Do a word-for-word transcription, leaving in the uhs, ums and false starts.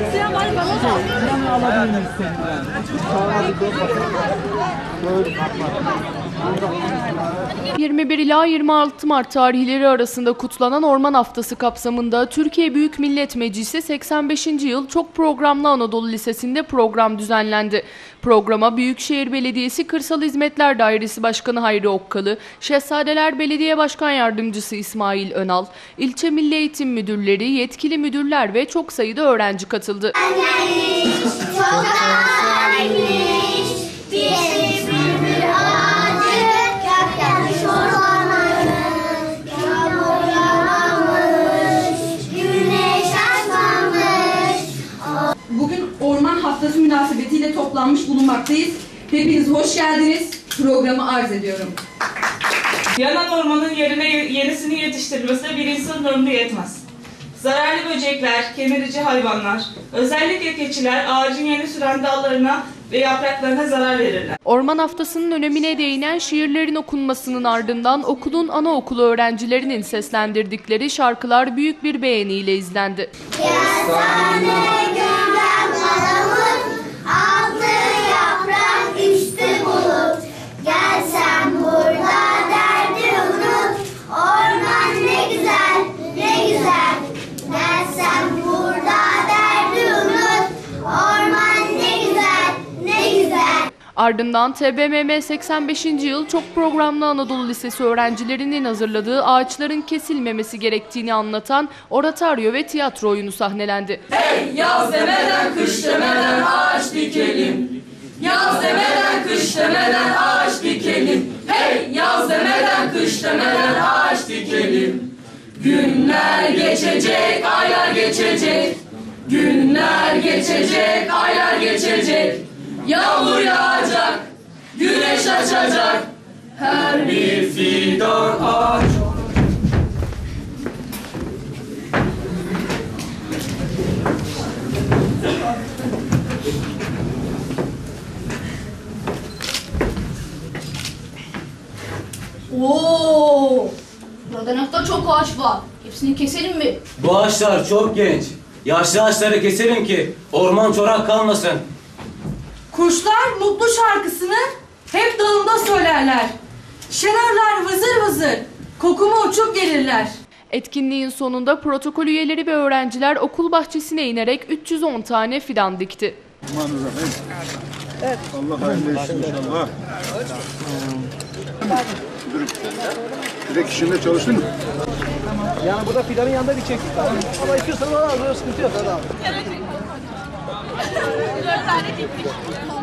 yirmi bir ila yirmi altı Mart tarihleri arasında kutlanan Orman Haftası kapsamında Türkiye Büyük Millet Meclisi seksen beşinci yıl Çok Programlı Anadolu Lisesi'nde program düzenlendi. Programa Büyükşehir Belediyesi Kırsal Hizmetler Dairesi Başkanı Hayri Okkalı, Şehzadeler Belediye Başkan Yardımcısı İsmail Önal, İlçe Milli Eğitim Müdürleri, yetkili müdürler ve çok sayıda öğrenci katıldı. Bugün Orman Haftası münasebetiyle toplanmış bulunmaktayız. Hepiniz hoş geldiniz. Programı arz ediyorum. Yanan ormanın yerine yenisini yetiştirmesine bir insan ömrü yetmez. Zararlı böcekler, kemirici hayvanlar, özellikle keçiler ağacın yeni süren dallarına ve yapraklarına zarar verirler. Orman Haftası'nın önemine değinen şiirlerin okunmasının ardından okulun anaokulu öğrencilerinin seslendirdikleri şarkılar büyük bir beğeniyle izlendi. Ardından T B M M seksen beşinci yıl Çok Programlı Anadolu Lisesi öğrencilerinin hazırladığı ağaçların kesilmemesi gerektiğini anlatan oratoryo ve tiyatro oyunu sahnelendi. Hey yaz demeden kış demeden ağaç dikelim. Yaz demeden kış demeden ağaç dikelim. Hey yaz demeden kış demeden ağaç dikelim. Günler geçecek, aylar geçecek. Günler geçecek, aylar geçecek. Yağmur yağacak, güneş açacak, her bir fidan ağaç. Oo! Burada ne kadar çok ağaç var. Hepsini keselim mi? Bu ağaçlar çok genç. Yaşlı ağaçları keselim ki orman çorak kalmasın. Kuşlar mutlu şarkısını hep dalında söylerler. Şenarlar vızır vızır, kokuma uçup gelirler. Etkinliğin sonunda protokol üyeleri ve öğrenciler okul bahçesine inerek üç yüz on tane fidan dikti. Evet. Allah hayırlı etsin inşallah. Direkt işinde çalıştın mı? Yani burada fidanın yanında bir çektik. Ama istiyorsan ona al, sıkıntı yok. Hadi abi. Dört tane diktik.